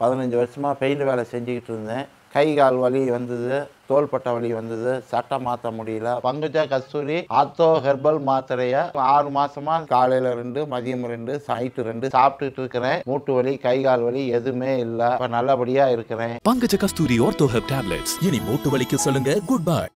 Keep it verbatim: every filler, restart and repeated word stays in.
பதினஞ்சு வருஷமாக பெயிண்ட் வேலை செஞ்சுக்கிட்டு இருந்தேன். கை கால் வலி வந்தது, தோள்பட்டை வலி வந்தது, சட்டை மாற்ற முடியல. பங்குஜா கஸ்தூரி ஆர்த்தோ ஹெர்பல் மாத்திரையை ஆறு மாசமா காலையில ரெண்டு, மதியம் ரெண்டு, நைட்டு ரெண்டு சாப்பிட்டுட்டு இருக்கிறேன். மூட்டு வலி, கை கால் வலி எதுவுமே இல்லை. இப்போ நல்லபடியா இருக்கிறேன். Pankaja Kasthuri ortho herb tablets. இனி மூட்டு வலிக்கு சொல்லுங்க குட் பை.